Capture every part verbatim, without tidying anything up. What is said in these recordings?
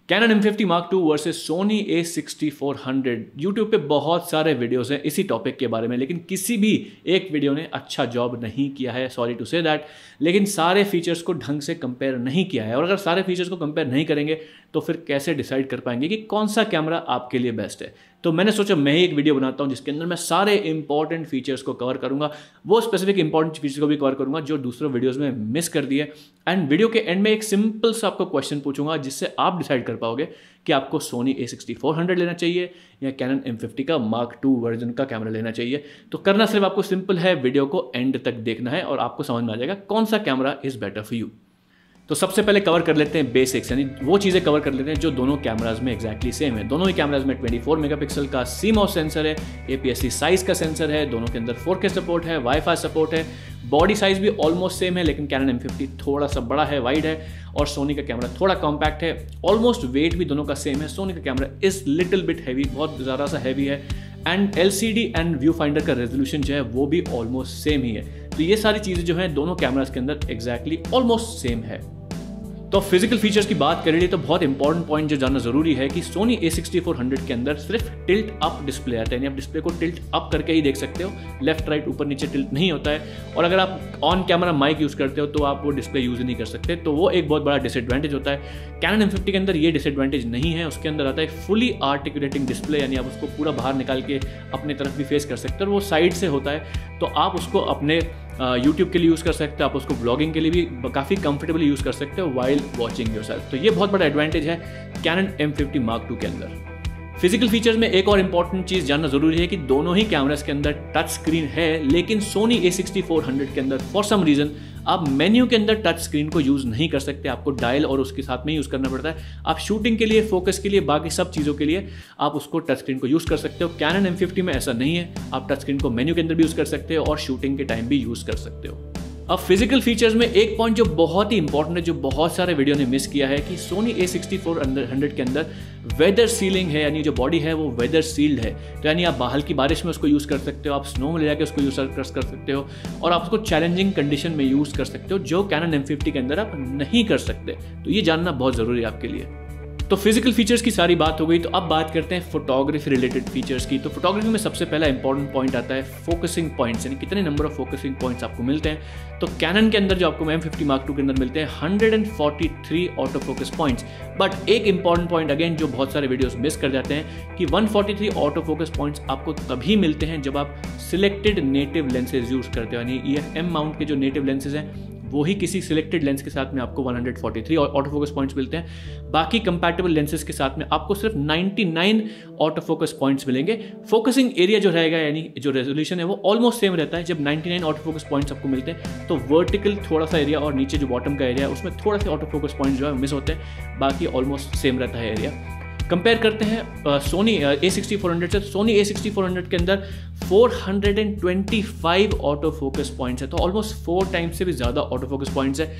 Canon M fifty Mark two versus Sony A sixty-four hundred। YouTube पे बहुत सारे videos हैं इसी टॉपिक के बारे में, लेकिन किसी भी एक वीडियो ने अच्छा जॉब नहीं किया है, सॉरी टू से दैट। लेकिन सारे फीचर्स को ढंग से कंपेयर नहीं किया है, और अगर सारे फीचर्स को कंपेयर नहीं करेंगे तो फिर कैसे डिसाइड कर पाएंगे कि कौन सा कैमरा आपके लिए बेस्ट है। तो मैंने सोचा मैं ही एक वीडियो बनाता हूं जिसके अंदर मैं सारे इंपॉर्टेंट फीचर्स को कवर करूंगा, वो स्पेसिफिक इंपॉर्टेंट फीचर्स को भी कवर करूंगा जो दूसरे वीडियोस में मिस कर दिए। एंड वीडियो के एंड में एक सिंपल सा आपको क्वेश्चन पूछूंगा जिससे आप डिसाइड कर पाओगे कि आपको Sony A sixty-four hundred लेना चाहिए या Canon M fifty का Mark टू वर्जन का कैमरा लेना चाहिए। तो करना सिर्फ आपको सिंपल है, वीडियो को एंड तक देखना है और आपको समझ में आ जाएगा कौन सा camera is better for you. तो सबसे पहले कवर कर लेते हैं बेसिक्स, यानी वो चीज़ें कवर कर लेते हैं जो दोनों कैमराज में एक्जैक्टली सेम है। दोनों ही कैमराज में चौबीस मेगापिक्सल का C MOS सेंसर है, A P S C size का सेंसर है, दोनों के अंदर फोर के सपोर्ट है, वाईफाई सपोर्ट है, बॉडी साइज भी ऑलमोस्ट सेम है, लेकिन Canon M fifty थोड़ा सा बड़ा है, वाइड है, और Sony का कैमरा थोड़ा कॉम्पैक्ट है। ऑलमोस्ट वेट भी दोनों का सेम है। Sony का camera is little bit heavy, बहुत ज़्यादा सा हैवी है, and L C D and view finder का रेजोल्यूशन जो है वो भी ऑलमोस्ट सेम ही है। तो ये सारी चीज़ें जो हैं दोनों कैमराज के अंदर एग्जैक्टली ऑलमोस्ट सेम है। तो फिजिकल फीचर्स की बात करेंगे तो बहुत इंपॉर्टेंट पॉइंट जो जानना जरूरी है कि Sony A sixty-four hundred के अंदर सिर्फ टिल्ट अप डिस्प्ले आता है, यानी आप डिस्प्ले को टिल्ट अप करके ही देख सकते हो, लेफ्ट राइट ऊपर नीचे टिल्ट नहीं होता है। और अगर आप ऑन कैमरा माइक यूज करते हो तो आप वो डिस्प्ले यूज नहीं कर सकते, तो वो एक बहुत बड़ा डिसएडवांटेज होता है। Canon M fifty के अंदर ये डिसएडवांटेज नहीं है, उसके अंदर आता है फुली आर्टिकुलेटिंग डिस्प्ले, यानी आप उसको पूरा बाहर निकाल के अपने तरफ भी फेस कर सकते हो, और वो साइड से होता है, तो आप उसको अपने यूट्यूब के लिए यूज़ कर सकते हो, आप उसको ब्लॉगिंग के लिए भी काफ़ी कंफर्टेबली यूज़ कर सकते हो वाइल वॉचिंग योरसेल्फ। तो ये बहुत बड़ा एडवांटेज है Canon M fifty Mark two के अंदर। फिजिकल फीचर्स में एक और इंपॉर्टेंट चीज़ जानना जरूरी है कि दोनों ही कैमरास के अंदर टच स्क्रीन है, लेकिन Sony A sixty-four hundred के अंदर फॉर सम रीज़न आप मेन्यू के अंदर टच स्क्रीन को यूज़ नहीं कर सकते, आपको डायल और उसके साथ में यूज़ करना पड़ता है। आप शूटिंग के लिए, फोकस के लिए, बाकी सब चीज़ों के लिए आप उसको टच स्क्रीन को यूज़ कर सकते हो। Canon M fifty में ऐसा नहीं है, आप टच स्क्रीन को मेन्यू के अंदर भी यूज़ कर सकते हो और शूटिंग के टाइम भी यूज़ कर सकते हो। अब फिजिकल फीचर्स में एक पॉइंट जो बहुत ही इंपॉर्टेंट है, जो बहुत सारे वीडियो ने मिस किया है, कि Sony A sixty-four hundred के अंदर वेदर सीलिंग है, यानी जो बॉडी है वो वेदर सील्ड है। तो यानी आप बाहर की बारिश में उसको यूज़ कर सकते हो, आप स्नो में ले जाकर उसको यूज़ कर सकते हो, और आप उसको चैलेंजिंग कंडीशन में यूज़ कर सकते हो, जो Canon M fifty के अंदर आप नहीं कर सकते। तो ये जानना बहुत ज़रूरी है आपके लिए। तो फिजिकल फीचर्स की सारी बात हो गई, तो अब बात करते हैं फोटोग्राफी रिलेटेड फीचर्स की। तो फोटोग्राफी में सबसे पहला इंपॉर्टेंट पॉइंट आता है फोकसिंग पॉइंट्स, यानी कितने नंबर ऑफ फोकसिंग पॉइंट्स आपको मिलते हैं। तो Canon के अंदर जो आपको M fifty Mark टू के अंदर मिलते हैं one hundred forty-three auto focus points. But एक इंपॉर्टेंट पॉइंट अगेन जो बहुत सारे वीडियोस मिस कर जाते हैं कि one forty-three auto focus points आपको तभी मिलते हैं जब आप सिलेक्टेड नेटिव लेंसेज यूज करते हो, यानी E F M माउंट के जो नेटिव लेंसेज हैं वो ही किसी सिलेक्टेड लेंस के साथ में आपको one hundred forty-three auto focus points मिलते हैं। बाकी कंपैटिबल लेंसेज के साथ में आपको सिर्फ ninety-nine ऑटो फोकस पॉइंट्स मिलेंगे। फोकसिंग एरिया जो रहेगा, यानी जो रेजोल्यूशन है वो ऑलमोस्ट सेम रहता है। जब ninety-nine ऑटो फोकस पॉइंट्स आपको मिलते हैं तो वर्टिकल थोड़ा सा एरिया और नीचे जो बॉटम का एरिया है उसमें थोड़ा सा ऑटो फोकस पॉइंट्स जो है मिस होते हैं, बाकी ऑलमोस्ट सेम रहता है एरिया। कंपेयर करते हैं Sony A sixty-four hundred से, Sony A sixty-four hundred के अंदर four hundred twenty-five auto focus points है, तो ऑलमोस्ट फोर टाइम्स से भी ज़्यादा ऑटो फोकस पॉइंट्स है।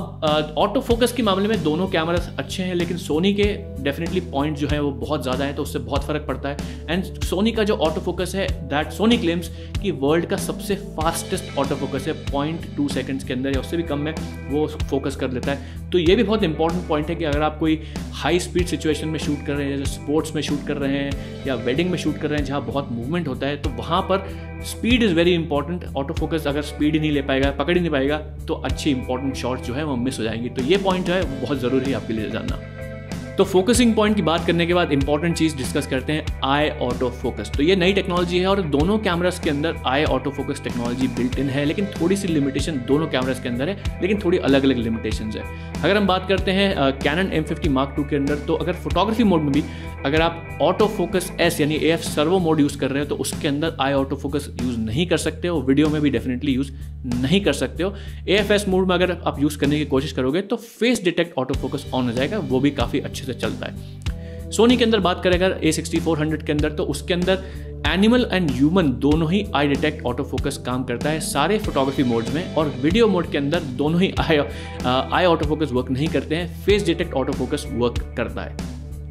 अब ऑटो फोकस के मामले में दोनों कैमरास अच्छे हैं, लेकिन Sony के डेफिनेटली पॉइंट जो है वो बहुत ज़्यादा है, तो उससे बहुत फ़र्क पड़ता है। एंड Sony का जो ऑटो फोकस है, दैट Sony क्लेम्स कि वर्ल्ड का सबसे फास्टेस्ट ऑटो फोकस है, पॉइंट टू सेकेंड्स के अंदर या उससे भी कम में वो फोकस कर लेता है। तो ये भी बहुत इंपॉर्टेंट पॉइंट है कि अगर आप कोई हाई स्पीड सिचुएशन में शूट कर रहे हैं, जैसे स्पोर्ट्स में शूट कर रहे हैं या वेडिंग में शूट कर रहे हैं जहाँ बहुत मूवमेंट होता है, तो वहाँ पर speed is very important. Auto focus अगर स्पीड ही नहीं ले पाएगा, पकड़ ही नहीं पाएगा, तो अच्छी इंपॉर्टेंट शॉट्स जो है वो मिस हो जाएंगी। तो ये पॉइंट जो है वो बहुत ज़रूरी है आपके लिए जानना। तो फोकसिंग पॉइंट की बात करने के बाद इंपॉर्टेंट चीज़ डिस्कस करते हैं आई ऑटो फोकस। तो ये नई टेक्नोलॉजी है और दोनों कैमरास के अंदर eye auto focus technology built in है, लेकिन थोड़ी सी लिमिटेशन दोनों कैमरास के अंदर है, लेकिन थोड़ी अलग अलग लिमिटेशंस है। अगर हम बात करते हैं Canon M fifty Mark two के अंदर, तो अगर फोटोग्राफी मोड में भी अगर आप ऑटो फोकस एस यानी A F servo mode use कर रहे हो तो उसके अंदर आई ऑटो फोकस यूज़ नहीं कर सकते हो, वीडियो में भी डेफिनेटली यूज़ नहीं कर सकते हो। A F S मोड में अगर आप यूज़ करने की कोशिश करोगे तो face detect auto focus on हो जाएगा, वो भी काफ़ी अच्छे से चलता है। Sony के अंदर बात करें अगर A sixty-four hundred के अंदर, तो उसके अंदर एनिमल एंड ह्यूमन दोनों ही आई डिटेक्ट ऑटो फोकस काम करता है सारे फोटोग्राफी मोड्स में, और वीडियो मोड के अंदर दोनों ही eye eye auto focus work नहीं करते हैं, face detect auto focus work करता है।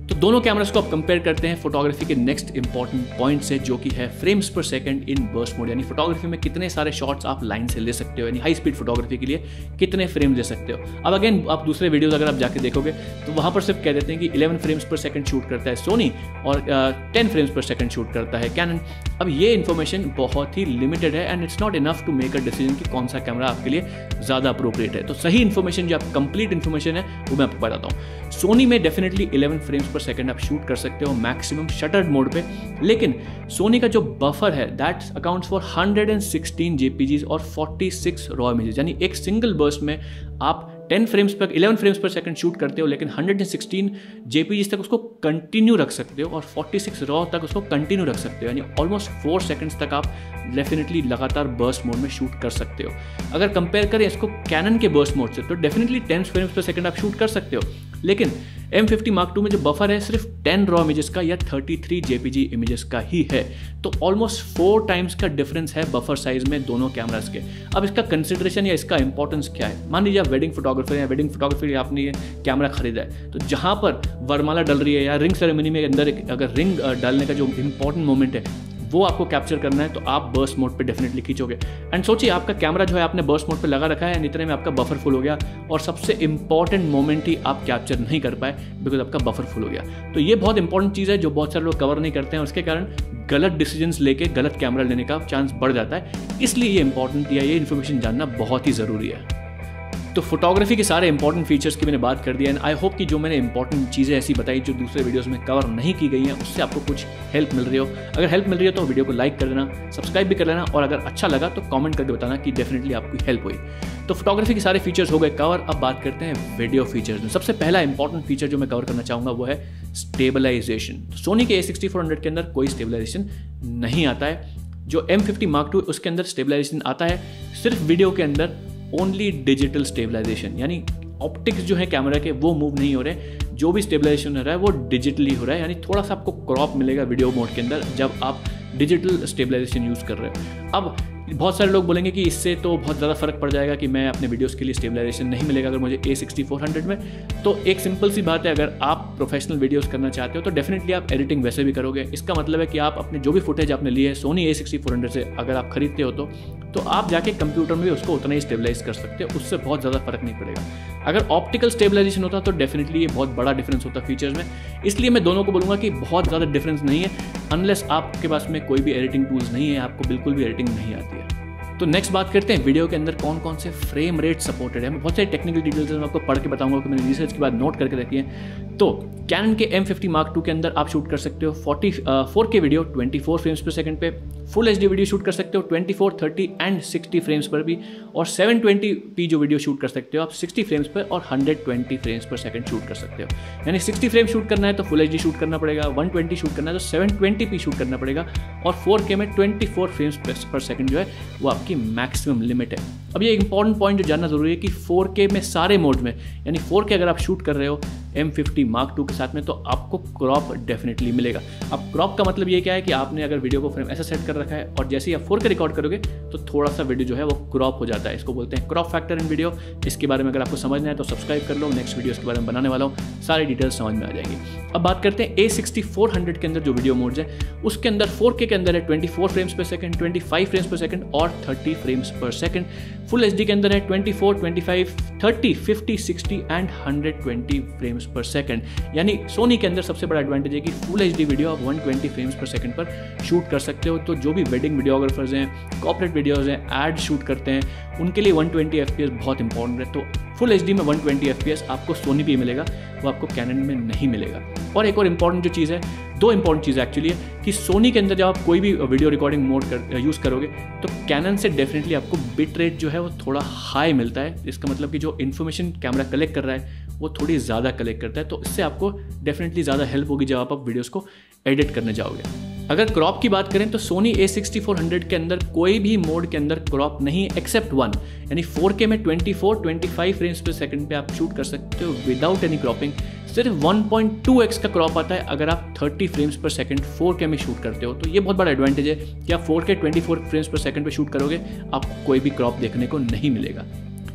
तो दोनों कैमरास को आप कंपेयर करते हैं फोटोग्राफी के नेक्स्ट इंपॉर्टेंट पॉइंट से, जो कि है frames per second in burst mode, यानी फोटोग्राफी में कितने सारे शॉट्स आप लाइन से ले सकते हो, यानी हाई स्पीड फोटोग्राफी के लिए कितने फ्रेम ले सकते हो। अब अगेन आप दूसरे वीडियोस अगर आप जाके देखोगे तो वहाँ पर सिर्फ कह देते हैं कि eleven frames per second shoot करता है सोनी और ten frames per second shoot करता है कैनन। अब ये इन्फॉर्मेशन बहुत ही लिमिटेड है and it's not enough to make a decision कि कौन सा कैमरा आपके लिए ज़्यादा अप्रोप्रिएट है। तो सही इन्फॉर्मेशन जो आप कंप्लीट इन्फॉर्मेशन है वो मैं आपको बताता हूँ। सोनी में definitely eleven frames per second आप शूट कर सकते हो मैक्सिमम शटर्ड मोड पे, लेकिन सोनी का जो बफर है that accounts for one hundred sixteen JPEGs और फोर्टी सिक्स रॉ इमेजेस, यानी एक सिंगल बर्स्ट में आप ten frames per eleven frames per second shoot करते हो, लेकिन वन हंड्रेड सिक्सटीन जेपीजीज तक उसको कंटिन्यू रख सकते हो और फोर्टी सिक्स रॉ तक उसको कंटिन्यू रख सकते हो, यानी ऑलमोस्ट फोर सेकंड्स तक आप डेफिनेटली लगातार बर्स्ट मोड में शूट कर सकते हो। अगर कंपेयर करें इसको कैनन के बर्स्ट मोड से तो definitely ten frames per second आप शूट कर सकते हो, लेकिन एम फिफ्टी मार्क टू में जो बफर है सिर्फ टेन रॉ इमेजेस का या थर्टी थ्री जेपीजी इमेजेस का ही है। तो ऑलमोस्ट फोर टाइम्स का डिफरेंस है बफर साइज में दोनों कैमरास के। अब इसका कंसिडरेशन या इसका इंपॉर्टेंस क्या है? मान लीजिए आप वेडिंग फोटोग्राफर या वेडिंग फोटोग्राफर आपने ये कैमरा खरीदा है, तो जहाँ पर वरमाला डल रही है या रिंग सेरेमनी में अंदर एक अगर रिंग डालने का जो इंपॉर्टेंट मोमेंट है वो आपको कैप्चर करना है, तो आप बर्स्ट मोड पे डेफिनेटली खींचोगे। एंड सोचिए आपका कैमरा जो है आपने बर्स्ट मोड पे लगा रखा है, इतने में आपका बफर फुल हो गया और सबसे इंपॉर्टेंट मोमेंट ही आप कैप्चर नहीं कर पाए बिकॉज आपका बफर फुल हो गया। तो ये बहुत इंपॉर्टेंट चीज़ है जो बहुत सारे लोग कवर नहीं करते हैं, उसके कारण गलत डिसीजंस लेके गलत कैमरा लेने का चांस बढ़ जाता है। इसलिए ये इंपॉर्टेंट या ये इन्फॉर्मेशन जानना बहुत ही ज़रूरी है। तो फोटोग्राफी के सारे इंपॉर्टेंट फीचर्स की मैंने बात कर दिया एंड आई होप कि जो मैंने इंपॉर्टेंट चीज़ें ऐसी बताई जो दूसरे वीडियोस में कवर नहीं की गई हैं उससे आपको कुछ हेल्प मिल रही हो। अगर हेल्प मिल रही हो तो वीडियो को लाइक कर देना, सब्सक्राइब भी कर लेना और अगर अच्छा लगा तो कमेंट करके बताना कि डेफिनेटली आपकी हेल्प हुई। तो फोटोग्राफी के सारे फीचर्स हो गए कवर। अब बात करते हैं वीडियो फीचर्स में। सबसे पहला इंपॉर्टेंट फीचर जो मैं कवर करना चाहूँगा वो है स्टेबलाइजेशन। सोनी के ए सिक्सटी फोर हंड्रेड के अंदर कोई स्टेबलाइजेशन नहीं आता है। जो एम फिफ्टी मार्क टू उसके अंदर स्टेबलाइजेशन आता है सिर्फ वीडियो के अंदर, ओनली डिजिटल स्टेबलाइजेशन, यानी ऑप्टिक्स जो है कैमरा के वो मूव नहीं हो रहे, जो भी स्टेबलाइजेशन हो रहा है वो डिजिटली हो रहा है, यानी थोड़ा सा आपको क्रॉप मिलेगा वीडियो मोड के अंदर जब आप डिजिटल स्टेबलाइजेशन यूज़ कर रहे हो। अब बहुत सारे लोग बोलेंगे कि इससे तो बहुत ज़्यादा फर्क पड़ जाएगा कि मैं अपने वीडियोस के लिए स्टेबलाइजेशन नहीं मिलेगा अगर मुझे ए सिक्सटी फोर हंड्रेड में। तो एक सिंपल सी बात है, अगर आप प्रोफेशनल वीडियोस करना चाहते हो तो डेफिनेटली आप एडिटिंग वैसे भी करोगे। इसका मतलब है कि आप अपने जो भी फुटेज आपने ली है Sony A sixty four hundred से अगर आप खरीदते हो तो तो आप जाके कंप्यूटर में भी उसको उतना ही स्टेबलाइज कर सकते हो, उससे बहुत ज़्यादा फर्क नहीं पड़ेगा। अगर ऑप्टिकल स्टेबलाइजेशन होता तो डेफिनेटली ये बहुत बड़ा डिफरेंस होता फीचर्स में। इसलिए मैं दोनों को बोलूँगा कि बहुत ज़्यादा डिफरेंस नहीं है अनलेस आपके पास में कोई भी एडिटिंग टूल्स नहीं है, आपको बिल्कुल भी एडिटिंग नहीं आती है। तो नेक्स्ट बात करते हैं वीडियो के अंदर कौन कौन से फ्रेम रेट सपोर्टेड है। मैं बहुत सारी टेक्निकल डिटेल्स मैं आपको पढ़ के बताऊंगा कि मैंने रिसर्च के बाद नोट करके रखी है। तो कैनन के एम फिफ्टी मार्क टू के अंदर आप शूट कर सकते हो forty four K video twenty four frames per second पे, full HD video shoot shoot कर सकते हो twenty four, thirty and sixty frames per भी, और सेवन ट्वेंटी पी जो वीडियो शूट कर सकते हो आप सिक्सटी फ्रेम्स पर और hundred twenty frames per second shoot कर सकते हो। यानी सिक्सटी फ्रेम शूट करना है तो फुल एच डी शूट करना पड़ेगा, वन ट्वेंटी शूट करना है तो सेवन ट्वेंटी पी शूट करना पड़ेगा, और फोर के में twenty four frames per second जो है वो आपकी मैक्सिमम लिमिट है। अब ये इंपॉर्टेंट पॉइंट जो जानना जरूरी है कि फोर के में सारे मोड में, यानी फोर के अगर आप शूट कर रहे हो एम फिफ्टी मार्क टू के साथ में तो आपको क्रॉप डेफिनेटली मिलेगा। अब क्रॉप का मतलब ये क्या है कि आपने अगर वीडियो को फ्रेम ऐसा सेट कर रखा है और जैसे ही आप फोर के रिकॉर्ड करोगे तो थोड़ा सा वीडियो जो है वो क्रॉप हो जाता है। इसको बोलते हैं क्रॉप फैक्टर इन वीडियो। इसके बारे में अगर आपको समझना है तो सब्सक्राइब कर लो, नेक्स्ट वीडियो इसके बारे में बनाने वाला हूँ, सारी डिटेल्स समझ में आ जाएंगी। अब बात करते हैं ए सिक्सटी फोर हंड्रेड के अंदर जो वीडियो मोड्स है उसके अंदर फोर के के अंदर है twenty four frames per second, twenty five frames per second और thirty frames per second. Full HD डी के अंदर है twenty four, twenty five, thirty, fifty, sixty and hundred twenty frames per second. यानी सोनी के अंदर सबसे बड़ा एडवांटेज है कि फुल एच डी वीडियो आप one twenty frames per second पर शूट कर सकते हो। तो जो भी वेडिंग वीडियोग्राफर्स हैं, कॉर्पोरेट वीडियोस हैं, एड शूट करते हैं, उनके लिए one twenty F P S बहुत इंपॉर्टेंट है। तो फुल एच डी में one twenty F P S आपको सोनी पे मिलेगा, वो आपको कैनन में नहीं मिलेगा। और एक और इंपॉर्टेंट जो चीज़ है, दो इंपॉर्टेंट चीज़ एक्चुअली है कि सोनी के अंदर जब आप कोई भी वीडियो रिकॉर्डिंग मोड कर यूज़ करोगे तो कैनन से डेफिनेटली आपको बिट रेट जो है वो थोड़ा हाई मिलता है। इसका मतलब कि जो इन्फॉर्मेशन कैमरा कलेक्ट कर रहा है वो थोड़ी ज़्यादा कलेक्ट करता है, तो इससे आपको डेफिनेटली ज़्यादा हेल्प होगी जब आप, आप वीडियोज़ को एडिट करने जाओगे। अगर क्रॉप की बात करें तो Sony A sixty four hundred के अंदर कोई भी मोड के अंदर क्रॉप नहीं है एक्सेप्ट वन, यानी फोर के में twenty four, twenty five frames per second पे आप शूट कर सकते हो विदाउट एनी क्रॉपिंग। सिर्फ वन पॉइंट टू एक्स का क्रॉप आता है अगर आप thirty frames per second four K में शूट करते हो। तो ये बहुत बड़ा एडवांटेज है कि आप four K twenty four frames per second पे शूट करोगे आपको कोई भी क्रॉप देखने को नहीं मिलेगा।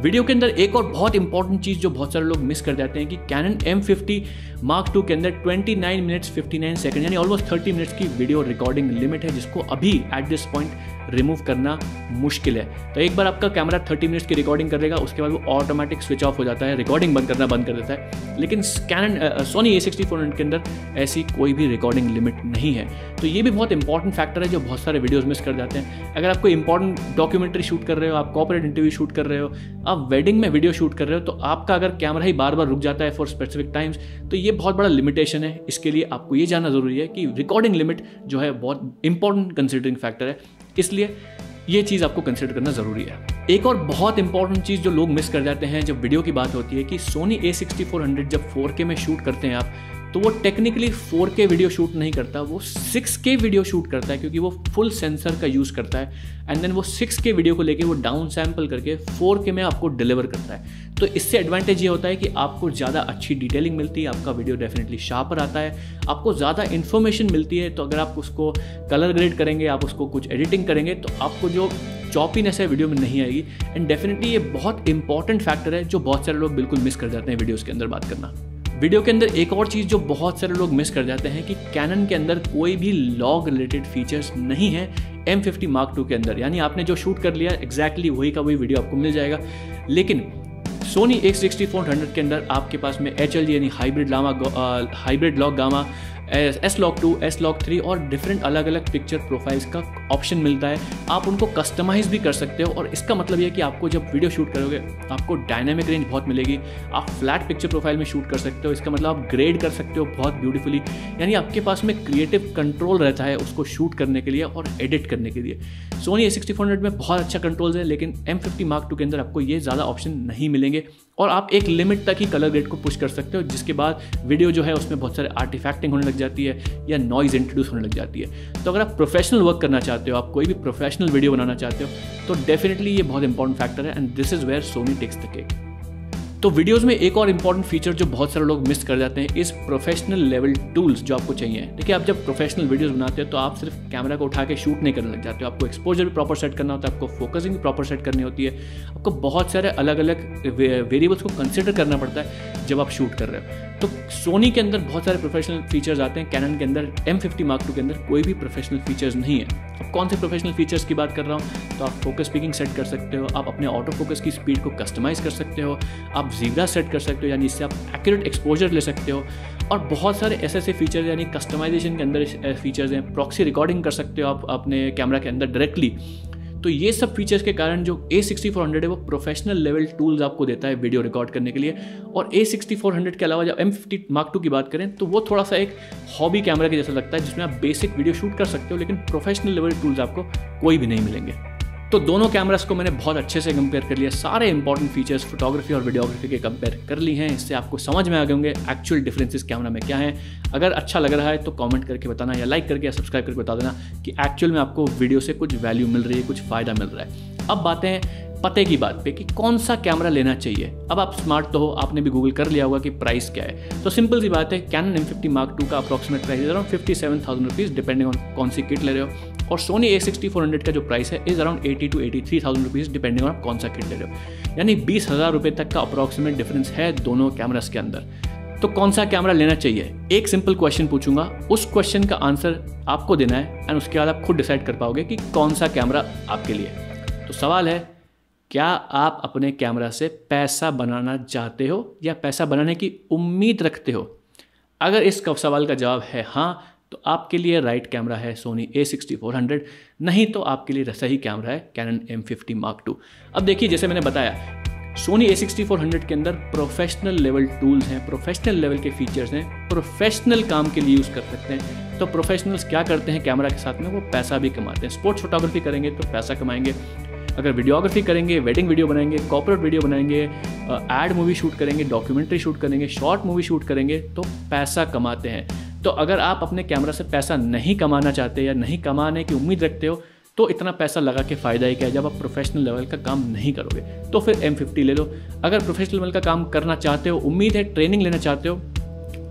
वीडियो के अंदर एक और बहुत इंपॉर्टेंट चीज़ जो बहुत सारे लोग मिस कर जाते हैं कि Canon M fifty mark two के अंदर उनतीस मिनट्स उनसठ सेकंड यानी ऑलमोस्ट तीस मिनट्स की वीडियो रिकॉर्डिंग लिमिट है, जिसको अभी एट दिस पॉइंट रिमूव करना मुश्किल है। तो एक बार आपका कैमरा तीस मिनट्स की रिकॉर्डिंग करेगा, उसके बाद वो ऑटोमेटिक स्विच ऑफ हो जाता है, रिकॉर्डिंग बंद करना बंद कर देता है। लेकिन Canon Sony A sixty four hundred के अंदर ऐसी कोई भी रिकॉर्डिंग लिमिट नहीं है। तो ये भी बहुत इंपॉर्टेंट फैक्टर है जो बहुत सारे वीडियोस मिस कर जाते हैं। अगर आप कोई इंपॉर्टेंट डॉक्यूमेंट्री शूट कर रहे हो, आप कॉर्पोरेट इंटरव्यू शूट कर रहे हो, आप वेडिंग में वीडियो शूट कर रहे हो, तो आपका अगर कैमरा ही बार बार रुक जाता है फॉर स्पेसिफिक टाइम्स, तो ये बहुत बड़ा लिमिटेशन है। इसके लिए आपको ये जानना जरूरी है कि रिकॉर्डिंग लिमिट जो है बहुत इंपॉर्टेंट कंसिडरिंग फैक्टर है, इसलिए ये चीज़ आपको कंसिडर करना ज़रूरी है। एक और बहुत इंपॉर्टेंट चीज़ जो लोग मिस कर जाते हैं जब वीडियो की बात होती है कि Sony A sixty four hundred जब फोर के में शूट करते हैं आप, तो वो technically four K video shoot नहीं करता, वो सिक्स के वीडियो शूट करता है, क्योंकि वो फुल सेंसर का यूज़ करता है एंड देन वो सिक्स के वीडियो को लेके वो डाउन सैम्पल करके फोर के में आपको डिलीवर करता है। तो इससे एडवांटेज ये होता है कि आपको ज़्यादा अच्छी डिटेलिंग मिलती है, आपका वीडियो डेफिनेटली शार्पर आता है, आपको ज़्यादा इन्फॉर्मेशन मिलती है। तो अगर आप उसको कलर ग्रेड करेंगे, आप उसको कुछ एडिटिंग करेंगे, तो आपको जो चॉपीनेस है वीडियो में नहीं आएगी। एंड डेफिनेटली ये बहुत इंपॉर्टेंट फैक्टर है जो बहुत सारे लोग बिल्कुल मिस कर जाते हैं वीडियोज़ के अंदर बात करना। वीडियो के अंदर एक और चीज़ जो बहुत सारे लोग मिस कर जाते हैं कि कैनन के अंदर कोई भी लॉग रिलेटेड फीचर्स नहीं है एम फिफ्टी मार्क टू के अंदर। यानी आपने जो शूट कर लिया एग्जैक्टली वही का वही वीडियो आपको मिल जाएगा। लेकिन Sony A sixty four hundred के अंदर आपके पास में एच एल जी यानी हाइब्रिड लामा hybrid log gamma S log two S log three और डिफरेंट अलग अलग पिक्चर प्रोफाइल्स का ऑप्शन मिलता है। आप उनको कस्टमाइज भी कर सकते हो और इसका मतलब ये है कि आपको जब वीडियो शूट करोगे आपको डायनामिक रेंज बहुत मिलेगी। आप फ्लैट पिक्चर प्रोफाइल में शूट कर सकते हो, इसका मतलब आप ग्रेड कर सकते हो बहुत ब्यूटीफुली। यानी आपके पास में क्रिएटिव कंट्रोल रहता है उसको शूट करने के लिए और एडिट करने के लिए। Sony A sixty four hundred में बहुत अच्छा कंट्रोल्स है, लेकिन एम फिफ्टी मार्क टू के अंदर आपको ये ज़्यादा ऑप्शन नहीं मिलेंगे और आप एक लिमिट तक ही कलर ग्रेड को पुश कर सकते हो, जिसके बाद वीडियो जो है उसमें बहुत सारे आर्टिफैक्टिंग होने लग जाती है या नॉइज इंट्रोड्यूस होने लग जाती है। तो अगर आप प्रोफेशनल वर्क करना चाहते हो, आप कोई भी प्रोफेशनल वीडियो बनाना चाहते हो, तो डेफिनेटली ये बहुत इंपॉर्टेंट फैक्टर है and this is where Sony takes the cake. तो वीडियोस में एक और इंपॉर्टेंट फीचर जो बहुत सारे लोग मिस कर जाते हैं इस प्रोफेशनल लेवल टूल्स जो आपको चाहिए। देखिए, आप जब प्रोफेशनल वीडियोस बनाते हो तो आप सिर्फ कैमरा को उठा के शूट नहीं करने लग जाते हो, आपको एक्सपोजर भी प्रॉपर सेट करना होता है, आपको फोकसिंग भी प्रॉपर सेट करनी होती है, आपको बहुत सारे अलग अलग वेरिएबल्स को कंसिडर करना पड़ता है जब आप शूट कर रहे हो। तो सोनी के अंदर बहुत सारे प्रोफेशनल फीचर्स आते हैं, कैनन के अंदर एम फिफ्टी मार्क टू के अंदर कोई भी प्रोफेशनल फीचर्स नहीं है। अब कौन से प्रोफेशनल फीचर्स की बात कर रहा हूँ, तो आप फोकस पिकिंग सेट कर सकते हो, आप अपने ऑटो फोकस की स्पीड को कस्टमाइज कर सकते हो, आप ज़ीब्रा सेट कर सकते हो यानी इससे आप एक्यूरेट एक्सपोजर ले सकते हो, और बहुत सारे ऐसे ऐसे फीचर्स यानी कस्टमाइजेशन के अंदर फीचर्स हैं। प्रॉक्सी रिकॉर्डिंग कर सकते हो आप अपने कैमरा के अंदर डायरेक्टली। तो ये सब फीचर्स के कारण जो ए सिक्सटी फोर हंड्रेड है वो प्रोफेशनल लेवल टूल्स आपको देता है वीडियो रिकॉर्ड करने के लिए। और ए सिक्सटी फोर हंड्रेड के अलावा जब एम फिफ्टी मार्क टू की बात करें तो वो थोड़ा सा एक हॉबी कैमरा के जैसा लगता है, जिसमें आप बेसिक वीडियो शूट कर सकते हो, लेकिन प्रोफेशनल लेवल टूल्स आपको कोई भी नहीं मिलेंगे। तो दोनों कैमरास को मैंने बहुत अच्छे से कंपेयर कर लिया, सारे इंपॉर्टेंट फीचर्स फोटोग्राफी और वीडियोग्राफी के कंपेयर कर ली हैं। इससे आपको समझ में आ गए होंगे एक्चुअल डिफरेंसेस कैमरा में क्या हैं। अगर अच्छा लग रहा है तो कमेंट करके बताना या लाइक करके या सब्सक्राइब करके बता देना कि एक्चुअल में आपको वीडियो से कुछ वैल्यू मिल रही है, कुछ फ़ायदा मिल रहा है। अब बातें हैं पते की बात पे कि कौन सा कैमरा लेना चाहिए। अब आप स्मार्ट तो हो, आपने भी गूगल कर लिया होगा कि प्राइस क्या है। तो सिंपल सी बात है, Canon M fifty mark two का approximate price is around fifty seven thousand rupees depending on कौन सी किट ले रहे हो, और Sony A sixty four hundred का जो प्राइस है is around eighty two eighty three thousand rupees depending on कौन सा किट ले रहे हो। यानी बीस हज़ार रुपये तक का अप्रॉक्सीमेट डिफरेंस है दोनों कैमरास के अंदर। तो कौन सा कैमरा लेना चाहिए, एक सिंपल क्वेश्चन पूछूंगा, उस क्वेश्चन का आंसर आपको देना है एंड उसके बाद आप खुद डिसाइड कर पाओगे कि कौन सा कैमरा आपके लिए। तो सवाल है, क्या आप अपने कैमरा से पैसा बनाना चाहते हो या पैसा बनाने की उम्मीद रखते हो? अगर इस सवाल का जवाब है हाँ, तो आपके लिए राइट कैमरा है Sony A sixty four hundred, नहीं तो आपके लिए सही कैमरा है Canon M fifty mark two. अब देखिए, जैसे मैंने बताया, Sony A sixty four hundred के अंदर प्रोफेशनल लेवल टूल्स हैं, प्रोफेशनल लेवल के फीचर्स हैं, प्रोफेशनल काम के लिए यूज़ कर सकते हैं। तो प्रोफेशनल्स क्या करते हैं कैमरा के साथ में, वो पैसा भी कमाते हैं। स्पोर्ट्स फोटोग्राफी करेंगे तो पैसा कमाएंगे, अगर वीडियोग्राफी करेंगे, वेडिंग वीडियो बनाएंगे, कॉर्पोरेट वीडियो बनाएंगे, एड मूवी शूट करेंगे, डॉक्यूमेंट्री शूट करेंगे, शॉर्ट मूवी शूट करेंगे, तो पैसा कमाते हैं। तो अगर आप अपने कैमरा से पैसा नहीं कमाना चाहते या नहीं कमाने की उम्मीद रखते हो, तो इतना पैसा लगा के फ़ायदा ही क्या है जब आप प्रोफेशनल लेवल का काम नहीं करोगे। तो फिर एम फिफ्टी ले लो। अगर प्रोफेशनल लेवल का काम करना चाहते हो, उम्मीद है ट्रेनिंग लेना चाहते हो,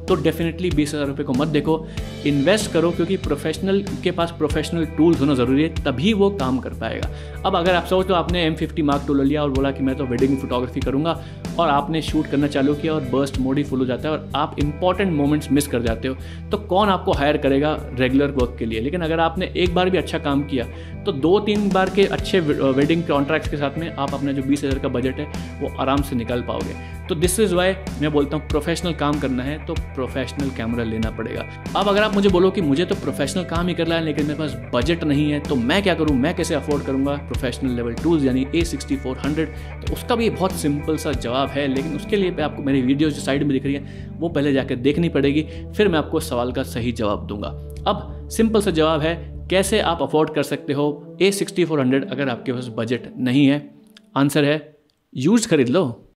तो डेफिनेटली बीस हज़ार रुपये को मत देखो, इन्वेस्ट करो, क्योंकि प्रोफेशनल के पास प्रोफेशनल टूल्स होना ज़रूरी है, तभी वो काम कर पाएगा। अब अगर आप सोचो आपने एम फिफ्टी मार्क टू ले लिया और बोला कि मैं तो वेडिंग फोटोग्राफी करूँगा, और आपने शूट करना चालू किया और बर्स्ट मोड ही फुल हो जाता है और आप इंपॉर्टेंट मोमेंट्स मिस कर जाते हो, तो कौन आपको हायर करेगा रेगुलर वर्क के लिए। लेकिन अगर आपने एक बार भी अच्छा काम किया तो दो तीन बार के अच्छे वेडिंग कॉन्ट्रैक्ट्स के साथ में आप अपना जो बीस हज़ार का बजट है वो आराम से निकाल पाओगे। तो दिस इज़ वाई मैं बोलता हूँ प्रोफेशनल काम करना है तो प्रोफेशनल कैमरा लेना पड़ेगा। अब अगर आप मुझे बोलो कि मुझे तो प्रोफेशनल काम ही करना है लेकिन मेरे पास बजट नहीं है, तो मैं क्या करूँ, मैं कैसे अफोर्ड करूँगा प्रोफेशनल लेवल टूल्स यानी ए सिक्सटी फोर हंड्रेड। तो उसका भी बहुत सिंपल सा जवाब है, लेकिन उसके लिए आपको मेरी वीडियो जो साइड में दिख रही है वो पहले जाकर देखनी पड़ेगी, फिर मैं आपको सवाल का सही जवाब दूंगा। अब सिंपल सा जवाब है कैसे आप अफोर्ड कर सकते हो ए सिक्सटी फोर हंड्रेड अगर आपके पास बजट नहीं है। आंसर है यूज खरीद लो।